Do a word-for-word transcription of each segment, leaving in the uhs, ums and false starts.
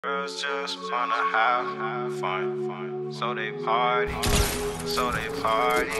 Girls just wanna have fun, fun. So they party, so they party.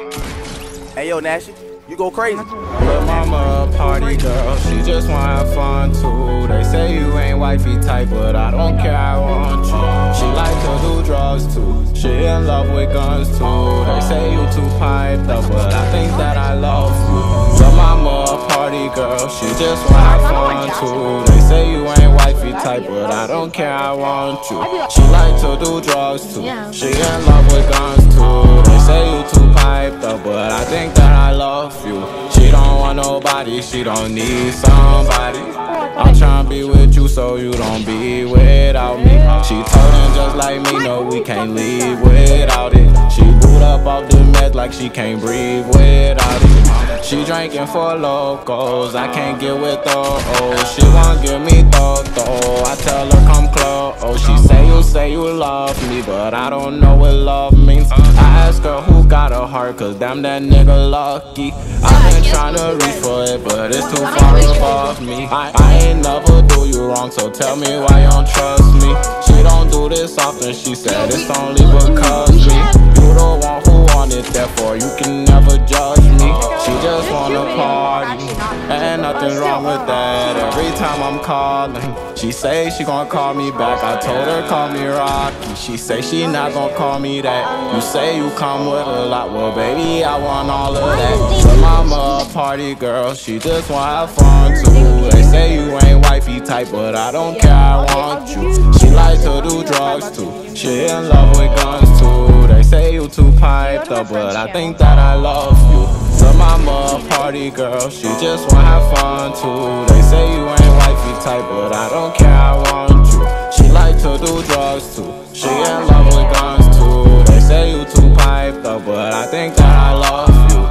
Hey yo, Nashy, you go crazy. Lil' mama a party girl, she just wanna have fun too. They say you ain't wifey type, but I don't care, I want you. She like to do drugs too, she in love with guns too. They say you too piped up, but I think that I love you. Lil' mama a party girl, she just wanna have fun too. They say you ain't wifey type, but I don't care, I want you. She like to do drugs too, she in love with guns too. They say you too piped up, but I think that I love you. She don't want nobody, she don't need somebody. I'm tryna be with you so you don't be without me. She told him just like me, no we can't leave without it. She boot up off the meds like she can't breathe without it. She drinking for locals, I can't get with her, oh. She won't give me thought though, I tell her come close. Oh, she say you say you love me, but I don't know what love means. I ask her who got a heart, cause damn that nigga lucky. I've been tryna reach for it, but it's too far above me. I, I ain't never do you wrong, so tell me why you don't trust me. She don't do this often, she said it's only because me. You the one who want it, therefore you can never judge me. She just wanna party, and nothing wrong with that. Every time I'm calling, she say she gon' call me back. I told her call me Rocky, she say she not gon' call me that. You say you come with a lot, well baby I want all of that. Lil' mama a party girl, she just wanna have fun too. They say you ain't wifey type, but I don't care, I want you. She like to do drugs too, she in love with guns too. They say you too piped up, but I think that I love you. Lil' mama a party girl, she just wanna have fun too. They say you ain't wifey type, but I don't care, I want you. She like to do drugs too, she in love with guns too. They say you too piped up, but I think that I love you.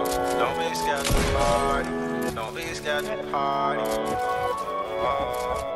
Don't be scared to party, don't be scared to party.